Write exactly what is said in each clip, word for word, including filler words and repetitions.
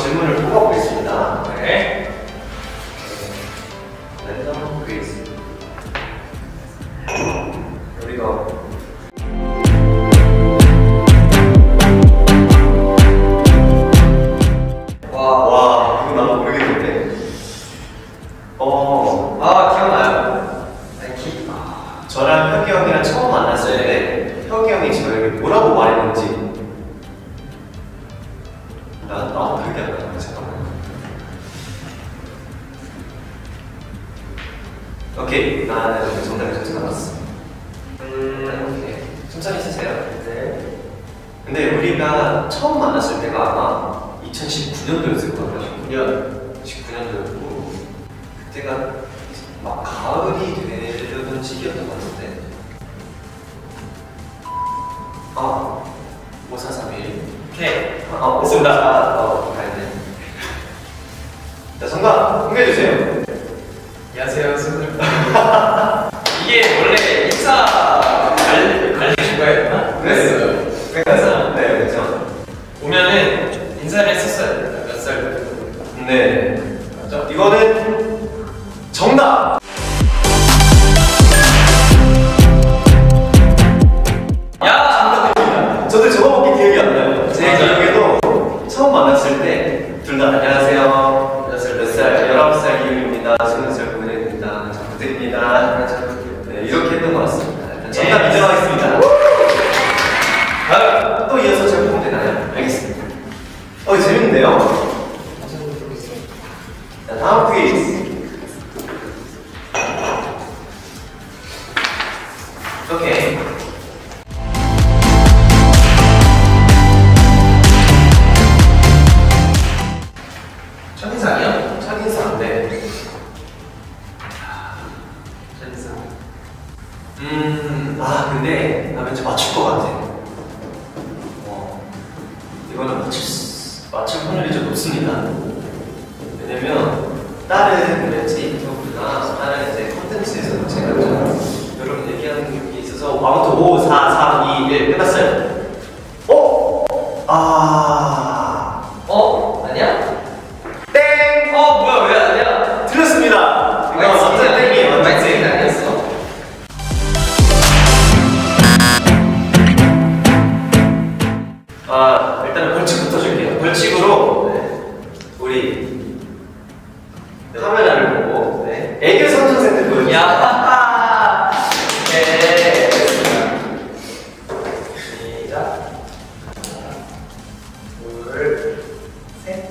질문을 뽑아보겠습니다. 네. 랜덤 퀴즈. 우리가 와, 와, 이거 나도 모르겠는데. 어, 아, 기억나요? 네, 기, 아, 저랑 혁이 형이랑 처음 만났을 때 혁이 형이 저에게 뭐라고 말했는지 나, 나도 기억이 안 나요. 잠깐만. 오케이, 나는 정답을 좀 찾아봤어. 음, 오케이. 천천히 쓰세요. 네. 근데 우리가 처음 만났을 때가 아마 이천십구 년도였을 거예요. 십구 년. 십구 년도였고, 그때가 막 가을이 되려던 시기였던 것 같은데. 아, 오사삼일. 오케이. 아, 됐습니다. 어, 가야돼. 자, 정답 공개해주세요. 안녕하세요, 승우입니다. 이게 원래 인사 관- 관리 주가였나? 그랬어요. 그래서, 네, 그렇죠. 오면은 인사를 했었어야 됩니다. 몇 살 때도. 네. 맞죠? 이거는 정답! 야! 정답입니다. 저도 저거밖에 기억이 안 나요. 제 맞아요. 기억에도 처음 만났을 때 둘 다 안녕하세요. 몇 살, 몇 살, 열아홉 살 이유입니다. 스무 살 고은혜입니다. 잘 부탁드립니다. 네, 이렇게 했던 것 같습니다. 일단 정답 인정하겠습니다. 다음! 또 이어서 제가 보면 되나요? 알겠습니다. 어, 재밌는데요? 자, 다음 퀴즈. 오케이. 첫인상이요? 첫인상인데. 첫인상. 음, 아, 근데 나 왠지 맞출 것 같아. 어, 이거는 맞출, 수, 맞출 확률이 좀 높습니다. 왜냐면 다른 왠지 인터뷰나 다른 이제 콘텐츠에서도 제가 좀 여러분 얘기하는 게 있어서 아무튼 오, 사, 삼, 이, 일 끝났어요. 어? 아, 어? 아니야? 땡! 어, 뭐야, 왜 아니야? 틀렸습니다. 이거 완전 땡이에요. 완전 마이크 땡. 아니었어? 아, 일단은 벌칙부터 줄게요. 벌칙으로 네, 우리 네, 카메라를 보고 네, 애교 삼 퍼센트 보여주세요. 야! 네. 시작. 둘, 셋.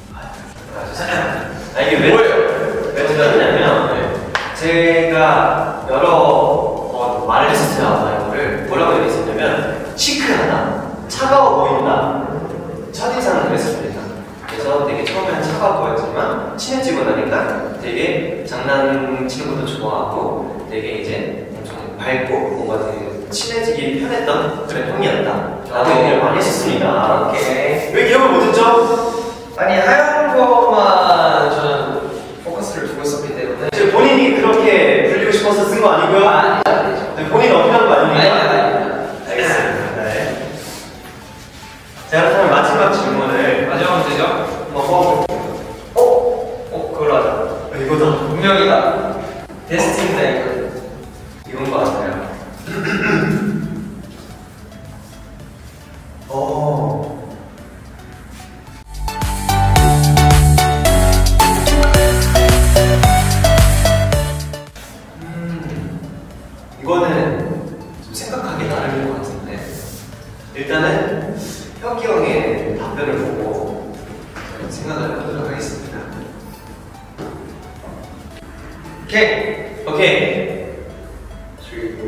아, 이게 왜, 뭐예요? 왜 틀렸냐면 네, 제가 여러 번 말을 했었어요. 아마 이거를 뭐라고 얘기했었냐면 시크하다, 차가워 보인다, 첫인상을 했습니다. 그래서 되게 처음에는 차가워 보였지만 친해지고 나니까 되게 장난치는 것도 좋아하고 되게 이제 엄청 밝고 뭔가 되게 친해지기 편했던 그런 형이었다 라고 얘기를 많이 했었습니다. 오케이. 왜 기억을 못했죠? 아니, 하얀 거만 저는 포커스를 두고 있었기 때문에. 지금 본인이 그렇게 불리고 싶어서 쓴 거 아니고요? 아니죠, 아니죠. 네, 본인 어필한 거 아닙니까? 아니, 아니, 아니. 알겠습니다. 네. 자, 그렇다면 마지막 질문을 마지막 문제죠? 한번 뽑아볼게요. 어? 어, 그걸로 하자. 아, 이거다. 분명이다. 데스티니다, 이거. 이건 거 같아요. 어. 음, 이거는 좀 생각하기 나름인 것 같은데 일단은 혁이 형의 답변을 보고 생각을 해보도록 하겠습니다. 오케이. 오케이. 삼, 이, 일.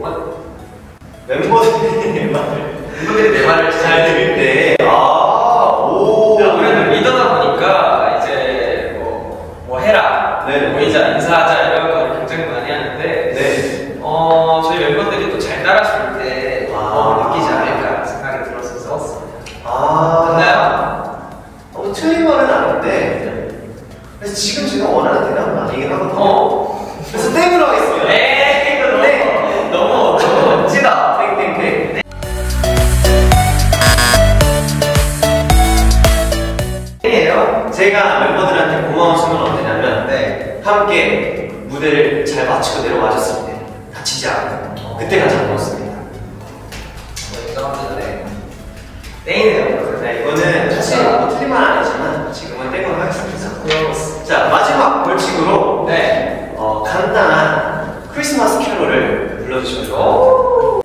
멤버들이 내 말을 멤버들이 내 말을 잘 들을 때, 아, 오. 아무래도 리더다 보니까 이제 뭐, 뭐 해라, 네. 모이자, 인사하자 이런 걸 굉장히 많이 하는데 네. 어, 저희 멤버들이 또 잘 따라줄 때 아. 어, 느끼지 않을까 생각이 들어서 써왔습니다. 아. 맞나요? 어, 틀린 말은 아닌데. 그래서 지금 제가 원하는 대답은 아니긴 하거든요. 어. 그래서 땡으로 하겠습니다. 에이, 이거 네. 너무, 너무 멋지다. 땡땡땡. 땡이에요? 제가 멤버들한테 고마운 순간 언제냐면 네. 함께 무대를 잘 마치고 내려와줬을 때 다치지 않고 그때 가장 고맙습니다. 인정합니다. 네. 땡이네요. 네, 이거는 사실 뭐 틀린 말 아니지만 지금은 땡으로 하겠습니다. 고마웠어. 자, 마지막 벌칙으로 네. 어, 간단한 크리스마스 캐롤을 불러주시죠.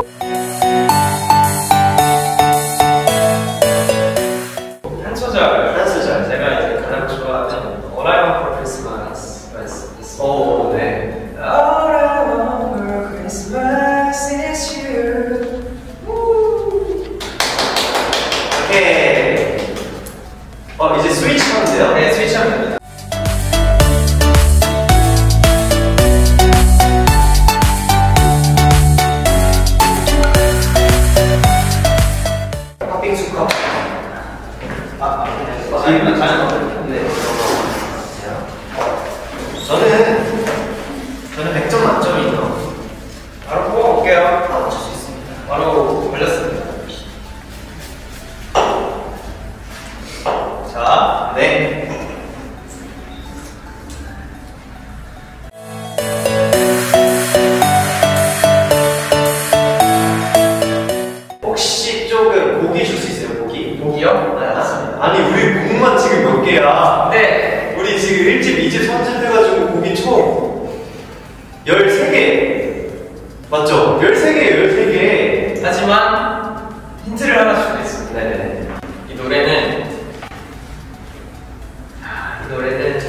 한 소절. 한 소절. 제가 이제 가장 좋아하는 All I Want for Christmas. 오, 네. All I want for Christmas is you. 오케이. 어, 이제 스위치 하면 돼요? 네, 스위치하면 됩니다. 팥빙수 컵. 아, 아, 아니면 다른 거. 네, 저는 저는 백 점 만점이죠. 바로 뽑아볼게요. 다 맞출 수 있습니다. 바로 걸렸습니다. 자, 네. 혹시 조금 보기 줄 수 있어요? 보기? 목이요? 네, 맞습니다. 아니 우리 곡만 지금 몇 개야? 네. 우리 지금 일 집, 이 집, 삼 집 돼가지고 곡이 총 열세 개 맞죠? 열세 개예요, 열세 개. 하지만 힌트를 하나 주겠습니다. 네네. 이 노래는 아, 이 노래는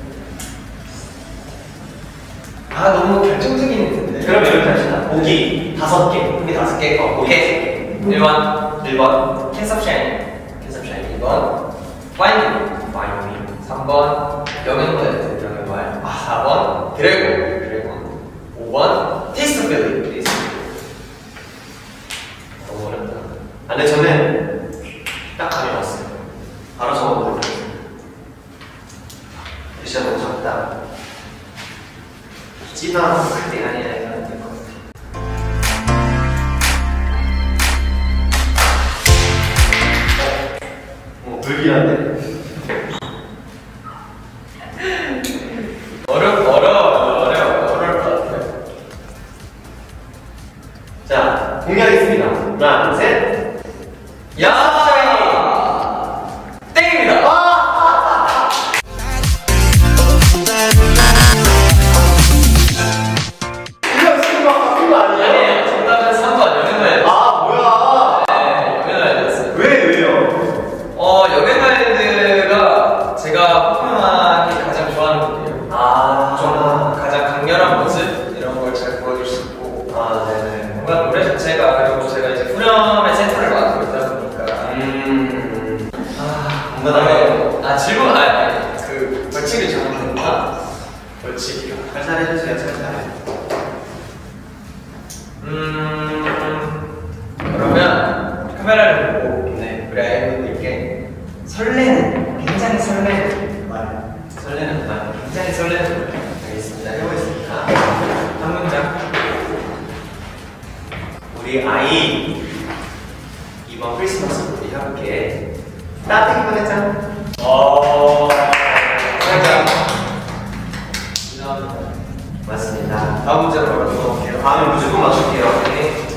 아 너무 결정적인 힌트인데. 그럼 이렇게 합시다. 보기 다섯 개. 보기 다섯 개. 어, 보기 다섯 개. 일 번 일 번. Kiss of Shine. Kiss of Shine. 이 번 Find Me. Find Me. 삼 번 영앤말. 영앤말. 아, 사 번 드래곤. 드래곤. 오 번 Taste of Billy. Taste of Billy. 너무 어렵다. 아, 근데 저는 딱 감이 왔어요. 바로 적어보도록 하겠습니다. 글씨가 너무 작다. 진한 그때 아니야, 이거 안될것 같아. 어, 불길한데? 어려 어려워 어려워 어려울 것 같아요. 자, 공개하겠습니다. 하나, 둘, 셋. 야! 땡입니다. 이거 지금 막 바뀐 거 아니에요? 아니에요. 정답은 삼 번 영앤말. 아, 뭐야? 네, 영앤말이었어요. 왜, 왜요? 어, 영앤말드가 제가 퍼포먼하기 가장 좋아하는 곡이에요. 아, 좀 가장 강렬한 모습 이런 걸 잘 보여줄 수 있고 아, 네네. 뭔가 노래 자체가 그리고 제가 이제 후렴의 센터를 맡고 있다 보니까 음. 아 뭔가 나의 아 질문 아니 아니 그 벌칙을 정하는구나. 벌칙이요. 살살 해주세요, 살살. 음 그러면 카메라를 보고 네. 우리 아이분들께 설레는 굉장히 설레는 말 설레는 말. 굉장히 설레는 말 알겠습니다. 해보겠습니다. 한 문장. 우리 아이 이번 크리스마스 우리 함께 따뜻하게 보내자. 어 문장. 감사합니다. 맞습니다. 다음 문제로 바로 넘어갈게요. 다음에 무조건 맞출게요. 네.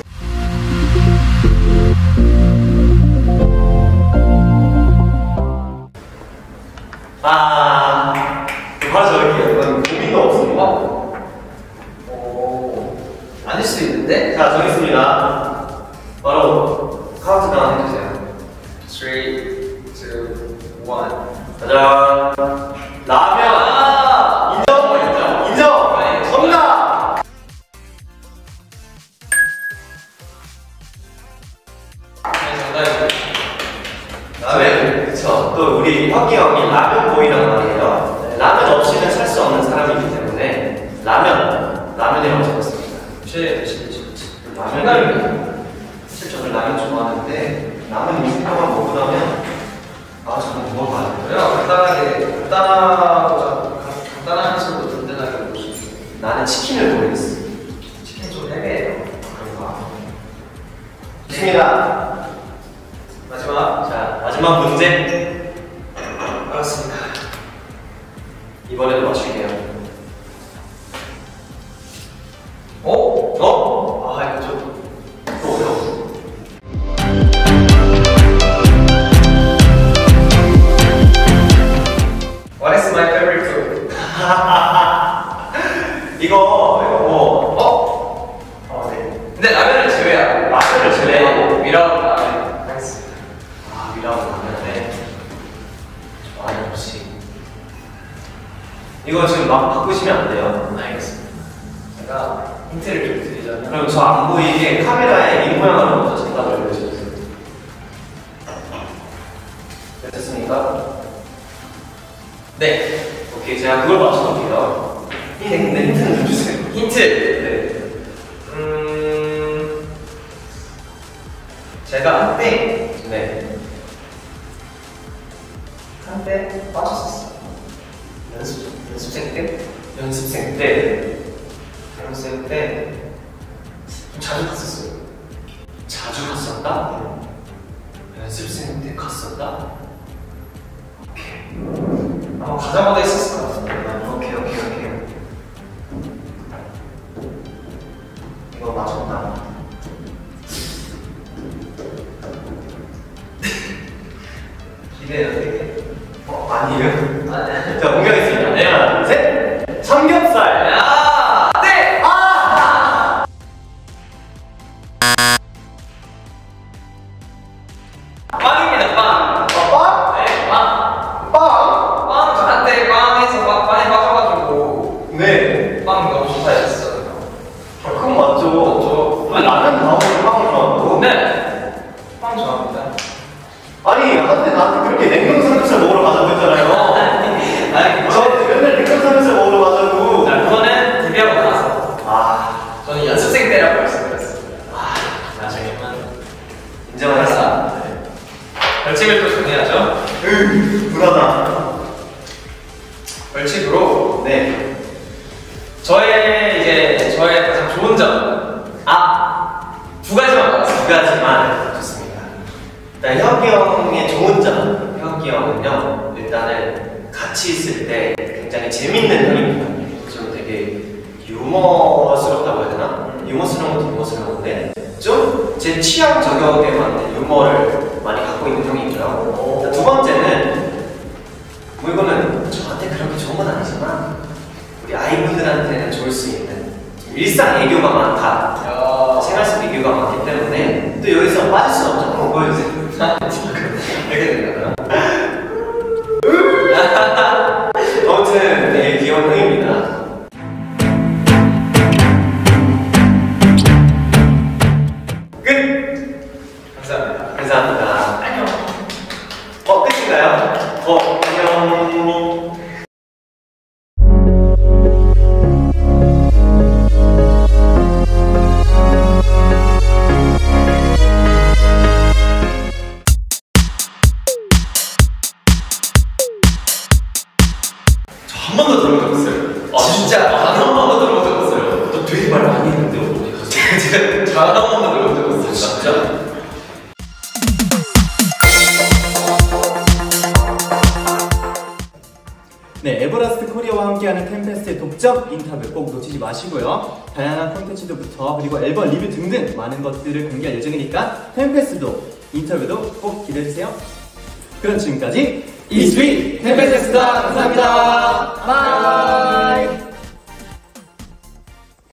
아, 바로 적을게요. 이건 고민도 없습니다. 오, 아닐 수도 있는데? 자, 정했습니다. 바로 카운트다운 해주세요. three, two, one. 짜잔. 라면. 아! 인정? 인정. 인정. 네, 정답. 네, 정답입니다. 네, 그쵸. 또 우리 혁기 형이 라면 보이란 말이에요. 네, 라면 없이는 살 수 없는 사람이기 때문에 라면, 라면이라고 적었습니다. 최, 최, 최, 최. 라면입니다. 사실 저는 라면 좋아하는데 라면 이십 병만 먹고 나면 아 저는 뭐 먹어봐야 돼요. 그래요. 간단하게, 간단하고, 간단하면서도 든든하게 먹을 수 있어요. 나는 치킨을 모르겠어. 치킨 좀 헤매해요. 그런가? 좋습니다. 마지막. 자, 마지막 문제. 알았습니다. 이번에도 맞출게요. 어? 어? 아, 이거 좀 또 어려워. What is my favorite food? 이거, 이거 뭐. 어? 어, 네. 근데 라면을 제외하고 라면을 제외하고. 미라우 라면 하겠습니다. 아, 미라고 라면에. 아니, 역시. 이거 지금 막 바꾸시면 안 돼요. 알겠습니다. 제가 힌트를 좀 드리자면 그럼 저 안 보이게 카메라에 입 모양을 먼저 정답을 알려주세요. 됐습니까? 네. 오케이, 제가 그걸 맞춰볼게요. 힌트, 힌트는 좀 주세요. 힌트. 네. 음. 제가 한때 네. 한때 빠졌었어요. 연습 연습생 때 연습생 때 연습생 때 좀 자주 갔었어요. 자주 갔었다? 연습생 때 갔었다? 오케이. 아마 가자마자 있었을 것 같은데. 오케이, 오케이, 오케이. 이거 맞췄다. 기대해요, 되게. 어, 아니에요? 아, 네. 자, 공개하겠습니다. 네. 하나, 둘, 셋! 삼겹살! 아, 네. 아! 빵입니다, 빵. 아, 빵? 네, 빵. 빵? 빵 저한테 빵에서 빵, 빵에 빠져가지고 네. 빵 너무 좋다 했었어요. 아, 그건 맞죠. 맞죠. 아니, 라면 나오고 빵을 좋아한다고? 네. 빵 좋아합니다. 아니, 한때 나한테 그렇게 냉동 삼겹살 먹으러 가자고 했잖아요. 아니, 저 맨날 냉동 삼겹살 먹으러 가자고. 자, 그거는 데뷔하고 나서. 아, 저는 연습생 때라고 말씀드렸습니다. 아, 나중에는 인정하겠습니다. 네. 벌칙을 또 정해야죠. 으, 분하다. 벌칙으로 네. 저의 이제 저의 가장 좋은 점, 아, 두 가지만 말았어요. 두 가지만 좋습니다. 일단 혁이 형의 좋은 점. 혁이 형은요, 일단은 같이 있을 때 굉장히 재밌는 형입니다. 좀 되게 유머스럽다고 해야 되나? 유머스러운 것도 유머스러운데 좀 제 취향 저격에 맞는 유머를 많이 갖고 있는 형이고요. 두 번째는 뭐 이거는 저한테 그렇게 좋은 건 아니지만 우리 아이분들한테는 좋을 수 있는 일상 애교가 많다. 야. 생활 속 애교가 많기 때문에 또 여기서 빠질 수 없죠. 한번 보여주세요. 이렇게 되나요? 아무튼 되게 귀여운 형입니다. 끝! 감사합니다. 감사합니다. 안녕. 어, 끝인가요? 어, 안녕. 한 번도 들어본 적 없어요. 아, 진짜? 한 번도 들어본 적 없어요. 너 되게 말 많이 했는데 어디 갔어? 제가 단 한 번도 들어본 적 없어요. 진짜? 네, 에버라스트 코리아와 함께하는 템페스트의 독점 인터뷰 꼭 놓치지 마시고요. 다양한 콘텐츠들부터 그리고 앨범 리뷰 등등 많은 것들을 공개할 예정이니까 템페스트도 인터뷰도 꼭 기대해주세요. 그럼 지금까지 이스윗 템페스트였습니다. 감사합니다. 바이.